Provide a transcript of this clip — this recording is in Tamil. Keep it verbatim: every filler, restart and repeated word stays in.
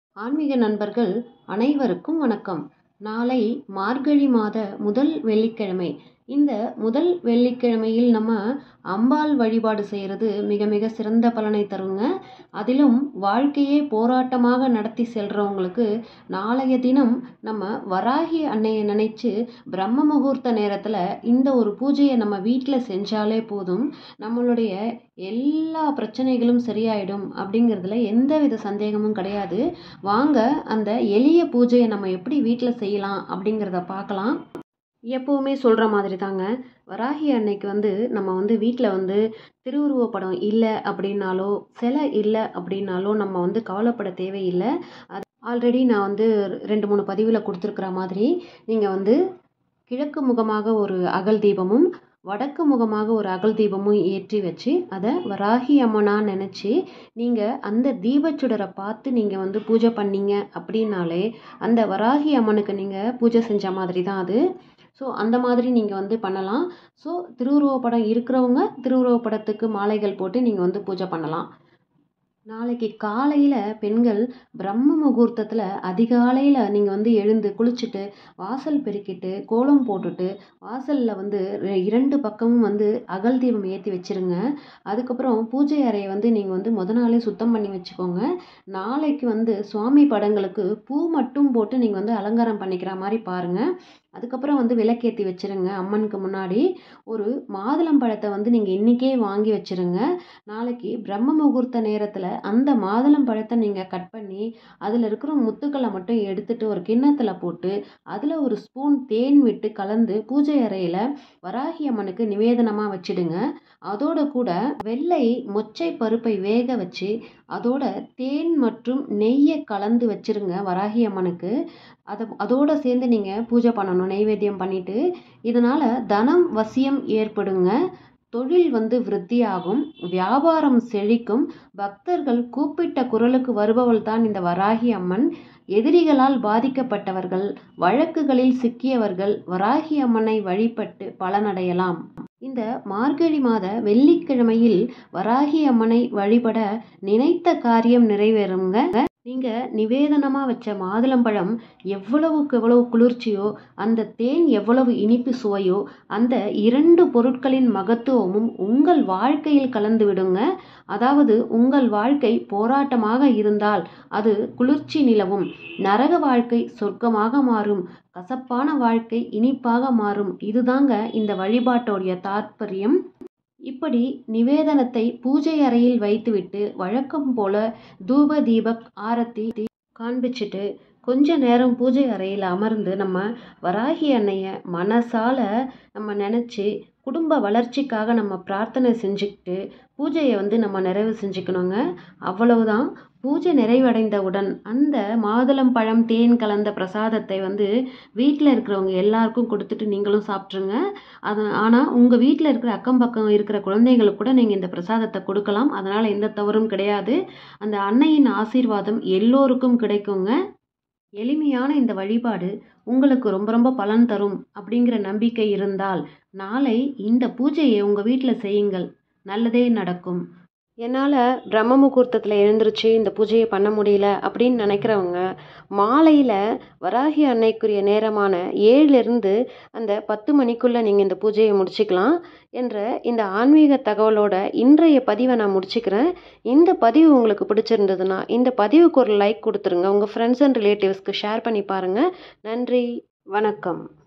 ஆன்மீக நண்பர்கள் அனைவருக்கும் வணக்கம். நாளை மார்கழி மாத முதல் வெள்ளிக்கிழமை. இந்த முதல் வெள்ளிக்கிழமையில் நம்ம அம்பாள் வழிபாடு செய்கிறது மிக மிக சிறந்த பலனை தருங்க. அதிலும் வாழ்க்கையே போராட்டமாக நடத்தி செல்றவங்களுக்கு நாளைய தினம் நம்ம வராகி அன்னையை நினைச்சு பிரம்ம முகூர்த்த நேரத்தில் இந்த ஒரு பூஜையை நம்ம வீட்டில் செஞ்சாலே போதும், நம்மளுடைய எல்லா பிரச்சனைகளும் சரியாயிடும் அப்படிங்கிறதுல எந்தவித சந்தேகமும் கிடையாது. வாங்க அந்த எளிய பூஜையை நம்ம எப்படி வீட்டில் செய்யலாம் அப்படிங்கிறத பார்க்கலாம். எப்போவுமே சொல்கிற மாதிரி தாங்க, வராகி அன்னைக்கு வந்து நம்ம வந்து வீட்டில் வந்து திருவுருவ படம் இல்லை அப்படின்னாலோ சிலை இல்லை அப்படின்னாலோ நம்ம வந்து கவலைப்பட தேவையில்லை. அது ஆல்ரெடி நான் வந்து ரெண்டு மூணு பதிவில் கொடுத்துருக்குற மாதிரி நீங்கள் வந்து கிழக்கு முகமாக ஒரு அகல் தீபமும் வடக்கு முகமாக ஒரு அகல் தீபமும் ஏற்றி வச்சு அதை வராகி அம்மனாக நினச்சி நீங்கள் அந்த தீபச்சுடரை பார்த்து நீங்கள் வந்து பூஜை பண்ணீங்க அப்படின்னாலே அந்த வராகி அம்மனுக்கு நீங்கள் பூஜை செஞ்ச மாதிரி தான் அது. ஸோ அந்த மாதிரி நீங்கள் வந்து பண்ணலாம். ஸோ திருவுருவப் படம் இருக்கிறவங்க திருவுருவப் படத்துக்கு மாலைகள் போட்டு நீங்கள் வந்து பூஜை பண்ணலாம். நாளைக்கு காலையில் பெண்கள் பிரம்ம முகூர்த்தத்தில் அதிகாலையில் நீங்கள் வந்து எழுந்து குளிச்சுட்டு வாசல் பெருக்கிட்டு கோலம் போட்டுட்டு வாசலில் வந்து இரண்டு பக்கமும் வந்து அகல் தீபம் ஏற்றி வச்சுருங்க. அதுக்கப்புறம் பூஜை அறையை வந்து நீங்கள் வந்து முத நாளே சுத்தம் பண்ணி வச்சுக்கோங்க. நாளைக்கு வந்து சுவாமி படங்களுக்கு பூ மட்டும் போட்டு நீங்கள் வந்து அலங்காரம் பண்ணிக்கிற மாதிரி பாருங்கள். அதுக்கப்புறம் வந்து விளக்கேற்றி வச்சுருங்க. அம்மனுக்கு முன்னாடி ஒரு மாதுளம்பழத்தை வந்து நீங்கள் இன்றைக்கே வாங்கி வச்சுருங்க. நாளைக்கு பிரம்ம முகூர்த்த நேரத்தில் அந்த மாதுளம்பழத்தை நீங்கள் கட் பண்ணி அதில் இருக்கிற முத்துக்களை மட்டும் எடுத்துட்டு ஒரு கிண்ணத்தில் போட்டு அதில் ஒரு ஸ்பூன் தேன் விட்டு கலந்து பூஜை அறையில் வராகி அம்மனுக்கு நிவேதனமாக வச்சிடுங்க. அதோட கூட வெள்ளை மொச்சை பருப்பை வேக வச்சு அதோட தேன் மற்றும் நெய்யை கலந்து வச்சிருங்க வராகி அம்மனுக்கு. அதை அதோடு சேர்ந்து நீங்கள் பூஜை பண்ணணும் நைவேத்தியம் பண்ணிவிட்டு. இதனால் தனம் வசியம் ஏற்படுங்க, தொழில் வந்து விருத்தியாகும், வியாபாரம் செழிக்கும், பக்தர்கள் கூப்பிட்ட குரலுக்கு வருபவள் தான் இந்த வராகி அம்மன். எதிரிகளால் பாதிக்கப்பட்டவர்கள் வழக்குகளில் சிக்கியவர்கள் வராகி அம்மனை வழிபட்டு பலனடையலாம். இந்த மார்கழி மாத வெள்ளிக்கிழமையில் வராகி அம்மனை வழிபட நினைத்த காரியம் நிறைவேறுங்க. நீங்கள் நிவேதனமாக வச்ச மாதுளம்பழம் எவ்வளவுக்கு எவ்வளவு குளிர்ச்சியோ அந்த தேன் எவ்வளவு இனிப்பு சுவையோ அந்த இரண்டு பொருட்களின் மகத்துவமும் உங்கள் வாழ்க்கையில் கலந்து விடுங்க. அதாவது உங்கள் வாழ்க்கை போராட்டமாக இருந்தால் அது குளிர்ச்சி நிலவும், நரக வாழ்க்கை சொர்க்கமாக மாறும், கசப்பான வாழ்க்கை இனிப்பாக மாறும். இதுதாங்க இந்த வழிபாட்டோடைய தாற்பயம். இப்படி நிவேதனத்தை பூஜை அறையில் வைத்துவிட்டு வழக்கம் போல தூப தீபக் ஆரத்தி காண்பிச்சுட்டு கொஞ்ச நேரம் பூஜை அறையில் அமர்ந்து நம்ம வராகி அன்னையை மனசால நம்ம நினச்சி குடும்ப வளர்ச்சிக்காக நம்ம பிரார்த்தனை செஞ்சுக்கிட்டு பூஜையை வந்து நம்ம நிறைவு செஞ்சுக்கணுங்க. அவ்வளவுதான். பூஜை நிறைவடைந்தவுடன் அந்த மாதுளம் பழம் தேன் கலந்த பிரசாதத்தை வந்து வீட்டில் இருக்கிறவங்க எல்லாருக்கும் கொடுத்துட்டு நீங்களும் சாப்பிட்ருங்க. அது ஆனால் உங்கள் வீட்டில் இருக்கிற அக்கம் பக்கம் இருக்கிற குழந்தைங்களுக்கு கூட நீங்கள் இந்த பிரசாதத்தை கொடுக்கலாம். அதனால் எந்த தவறும் கிடையாது. அந்த அன்னையின் ஆசீர்வாதம் எல்லோருக்கும் கிடைக்குங்க. எளிமையான இந்த வழிபாடு உங்களுக்கு ரொம்ப ரொம்ப பலன் தரும் அப்படிங்கிற நம்பிக்கை இருந்தால் நாளை இந்த பூஜையை உங்கள் வீட்டில் செய்யுங்கள், நல்லதே நடக்கும். என்னால் பிரம்ம முகூர்த்தத்தில் எழுந்திருச்சு இந்த பூஜையை பண்ண முடியல அப்படின்னு நினைக்கிறவங்க மாலையில் வராகி அன்னைக்குரிய நேரமான ஏழுலேருந்து அந்த பத்து மணிக்குள்ளே நீங்கள் இந்த பூஜையை முடிச்சுக்கலாம் என்ற இந்த ஆன்மீக தகவலோட இன்றைய பதிவை நான் முடிச்சுக்கிறேன். இந்த பதிவு உங்களுக்கு பிடிச்சிருந்ததுன்னா இந்த பதிவுக்கு ஒரு லைக் கொடுத்துருங்க. உங்கள் ஃப்ரெண்ட்ஸ் அண்ட் ரிலேட்டிவ்ஸ்க்கு ஷேர் பண்ணி பாருங்கள். நன்றி, வணக்கம்.